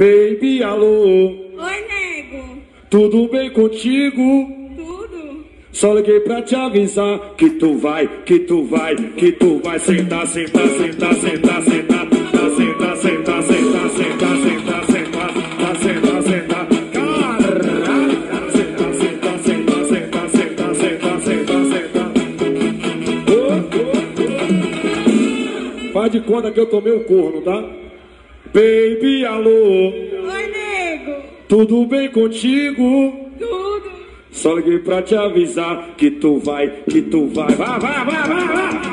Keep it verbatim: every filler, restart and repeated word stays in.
Baby, alô. Oi, nego. Tudo bem contigo? Tudo. Só liguei pra te avisar que tu vai, que tu vai, que tu vai sentar, sentar, sentar, sentar, sentar, sentar, sentar, sentar, sentar, sentar, sentar, sentar, sentar, sentar. Caraca, sentar, sentar, sentar, sentar, sentar, sentar, sentar, sentar. Faz de conta que eu tomei um corno, tá? Baby, alô. Oi, nego. Tudo bem contigo? Tudo. Só liguei pra te avisar que tu vai, que tu vai. Vai, vai, vai, vai, vai.